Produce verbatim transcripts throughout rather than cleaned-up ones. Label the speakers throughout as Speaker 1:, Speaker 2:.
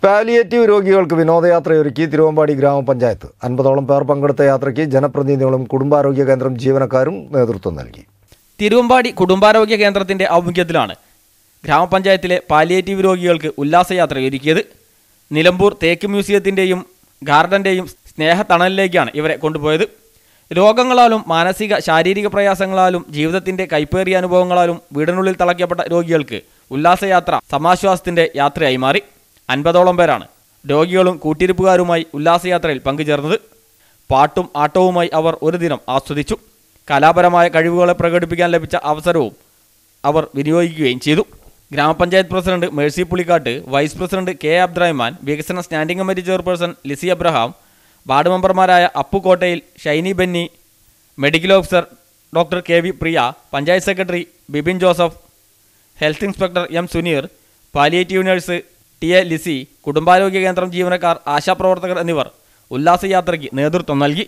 Speaker 1: Palliative രോഗികൾക്ക് വിനോദയാത്രയൊരുക്കി തിരുവമ്പാടി ഗ്രാമപഞ്ചായത്ത്. അൻപതോളം പേർ പങ്കെടുത്ത യാത്രയ്ക്ക് ജനപ്രതിനിധികളും കുടുംബാരോഗ്യ കേന്ദ്രം ജീവനക്കാരും നേതൃത്വം നൽകി.
Speaker 2: തിരുവമ്പാടി കുടുംബാരോഗ്യ കേന്ദ്രത്തിന്റെ ആഭിമുഖ്യത്തിലാണ് ഗ്രാമപഞ്ചായത്തിലെ പാലിയേറ്റീവ് രോഗികൾക്ക് ഉല്ലാസയാത്രയൊരുക്കിയത്. നിലമ്പൂർ തേക്ക് മ്യൂസിയത്തിന്റെയും ഗാർഡന്റെയും സ്നേഹത്തണലിലേക്കാണ് ഇവരെ കൊണ്ടുപോയത്. രോഗങ്ങളാലും മാനസിക ശാരീരിക പ്രയാസങ്ങളാലും ജീവിതത്തിന്റെ കൈപ്പേറിയ അനുഭവങ്ങളാലും വീടിനുള്ളിൽ തളയ്ക്കപ്പെട്ട രോഗികൾക്ക് ഉല്ലാസയാത്ര സമാശ്വാസത്തിന്റെ യാത്രയായി മാറി. അൻപതോളം പേരാണ് രോഗികളും കൂട്ടിരിപ്പുകാരുമായി ഉല്ലാസയാത്രയിൽ പങ്കുചേർന്നത്. പാട്ടും ആട്ടവുമായി അവർ ഒരു ദിനം ആസ്വദിച്ചു. കലാപരമായ കഴിവുകളെ പ്രകടിപ്പിക്കാൻ ലഭിച്ച അവസരവും അവർ വിനിയോഗിക്കുകയും ചെയ്തു. ഗ്രാമപഞ്ചായത്ത് president Mercy Pulikkattu, vice president K Abdurahman, വികസന standing committee chairperson Lissy Abraham, ward മെമ്പർമാരായ Appu Kottayil, Shiny Benny, medical officer doctor K V Priya, panchayat secretary Bibin Joseph, health inspector M Suneer, palliative nurse T A Lissy, കുടുംബാരോഗ്യ കേന്ദ്രം ജീവനക്കാർ, ആശാപ്രവർത്തകർ എന്നിവർ ഉല്ലാസയാത്രയ്ക്ക് നേതൃത്വം നൽകി.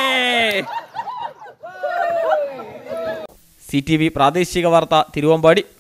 Speaker 2: സി ടി വി പ്രാദേശിക വാർത്ത തിരുവമ്പാടി.